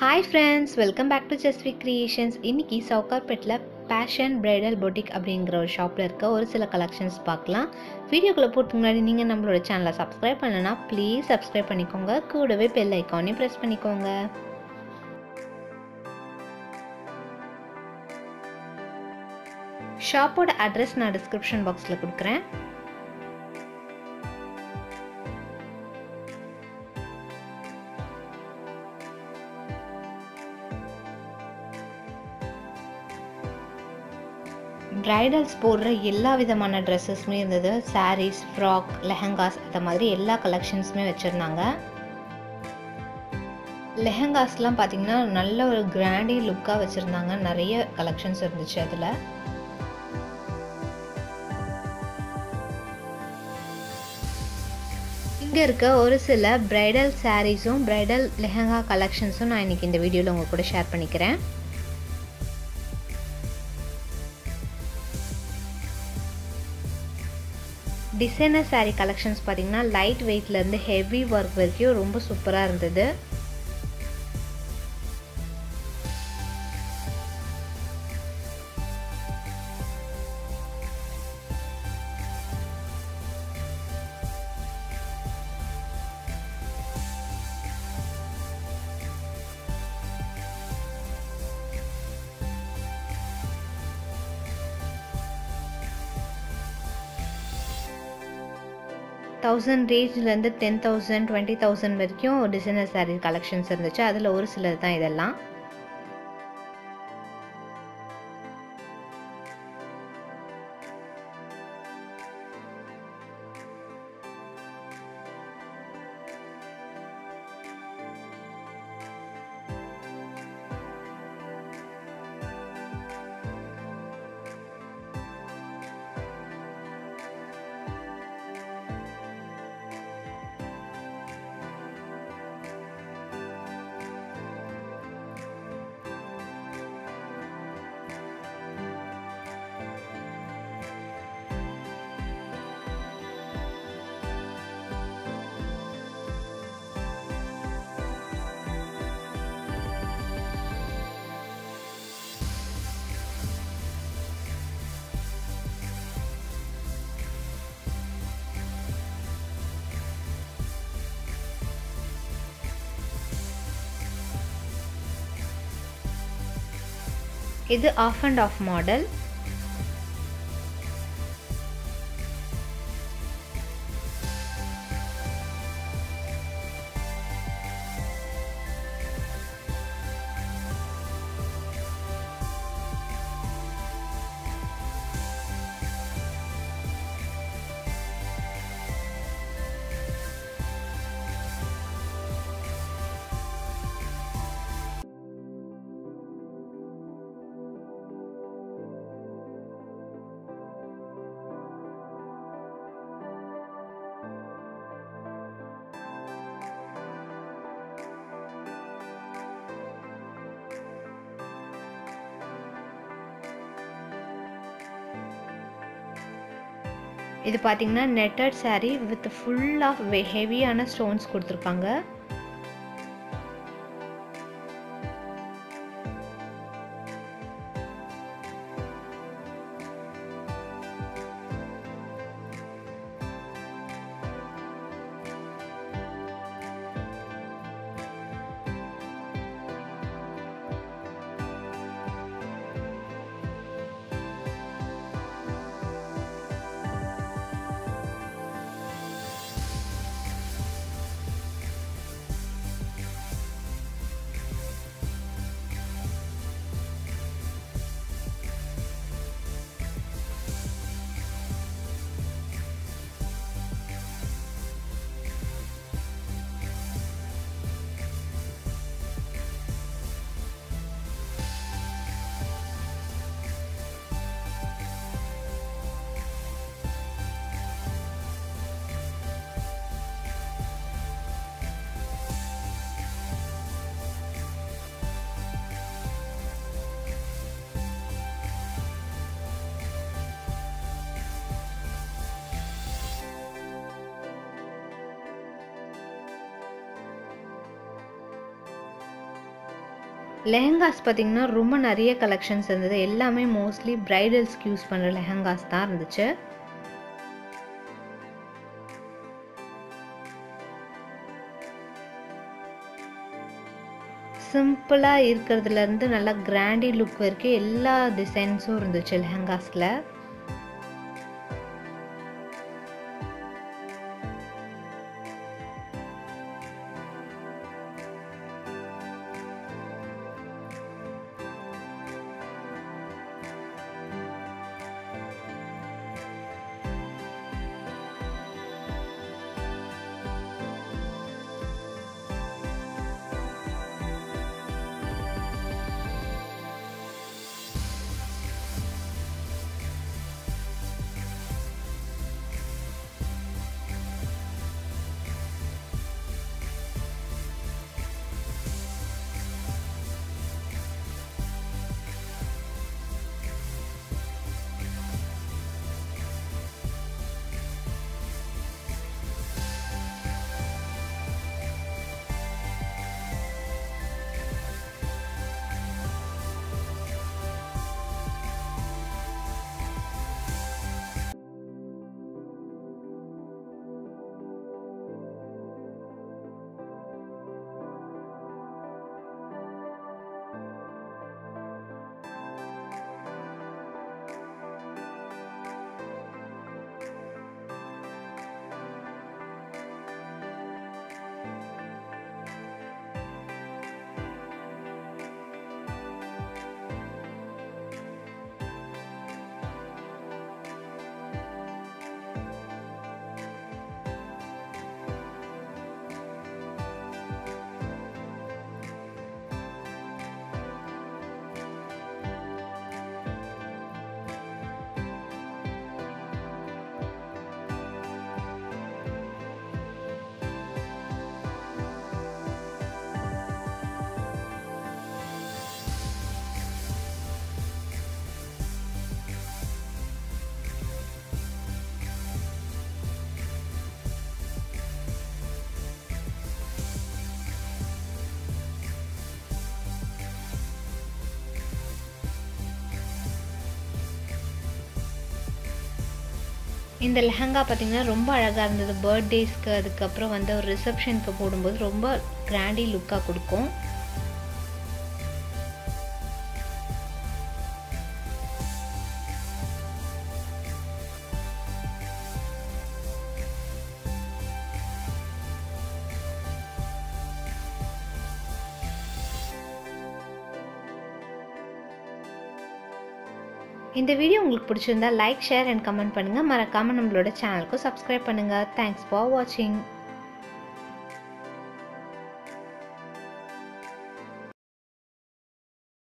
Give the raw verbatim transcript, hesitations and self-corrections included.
Hi friends, welcome back to Just Week Creations. இன்னைக்கு சவுகார்பேட்ல fashion bridal boutique அப்படிங்கிற ஒரு ஷாப்பில் இருக்க ஒரு சில கலெக்ஷன்ஸ் பார்க்கலாம். வீடியோக்குள்ளே போட்டு முன்னாடி நீங்கள் நம்மளோட சேனலை சப்ஸ்கிரைப் பண்ணலன்னா ப்ளீஸ் சப்ஸ்கிரைப் பண்ணிக்கோங்க. கூடவே பெல் ஐக்கானையும் ப்ரெஸ் பண்ணிக்கோங்க. ஷாப்போட அட்ரஸ் நான் டிஸ்கிரிப்ஷன் பாக்ஸில் கொடுக்குறேன். பிரைடல்ஸ் போடுற எல்லா விதமான ட்ரெஸ்ஸஸுமே இருந்தது. சாரீஸ், ஃப்ராக், லெஹங்காஸ் அந்த மாதிரி எல்லா கலெக்ஷன்ஸுமே வச்சுருந்தாங்க. லெஹங்காஸ்லாம் பார்த்திங்கன்னா நல்ல ஒரு கிராண்டி லுக்காக வச்சுருந்தாங்க. நிறைய கலெக்ஷன்ஸ் இருந்துச்சு அதில். இங்கே இருக்க ஒரு சில பிரைடல் சாரீஸும் பிரைடல் லெஹங்கா கலெக்ஷன்ஸும் நான் இன்றைக்கி இந்த வீடியோவில் உங்கள் கூட ஷேர் பண்ணிக்கிறேன். டிசைனர் சாரீ கலெக்ஷன்ஸ் பார்த்திங்கன்னா லைட் வெயிட்லேருந்து ஹெவி ஒர்க் வரைக்கும் ரொம்ப சூப்பராக இருந்தது. தௌசண்ட் ரேஞ்சிலேருந்து டென் தௌசண்ட் டுவெண்ட்டி தௌசண்ட் வரைக்கும் டிசைனர் சாரீ கலெக்ஷன்ஸ் இருந்துச்சு. அதில் ஒரு சிலது தான் இதெல்லாம். இது ஆஃப் அண்ட் ஆஃப் மாடல். இது பார்த்தீங்கன்னா netted sari with full of ஹெவியான ஸ்டோன்ஸ் கொடுத்துருக்காங்க. லெஹெங்காஸ் பார்த்தீங்கன்னா ரொம்ப நிறைய கலெக்ஷன்ஸ் இருந்தது. எல்லாமே மோஸ்ட்லி பிரைடல்ஸ்க்கு யூஸ் பண்ணுற லெஹெங்காஸ் தான் இருந்துச்சு. சிம்பிளாக இருக்கிறதுலேருந்து நல்லா கிராண்டி லுக் வரைக்கும் எல்லா டிசைன்ஸும் இருந்துச்சு லெஹெங்காஸில். இந்த லெஹங்கா பார்த்தீங்கன்னா ரொம்ப அழகாக இருந்தது. பர்த்டேஸ்க்கு அதுக்கப்புறம் வந்து ஒரு ரிசப்ஷனுக்கு போடும்போது ரொம்ப கிராண்டி லுக்காக கொடுக்கும். இந்த வீடியோ உங்களுக்கு பிடிச்சிருந்தா லைக், ஷேர் அண்ட் கமெண்ட் பண்ணுங்கள். மறக்காமல் நம்மளோட சேனலுக்கு சப்ஸ்கிரைப் பண்ணுங்கள். தேங்க்ஸ் ஃபார் வாட்சிங்.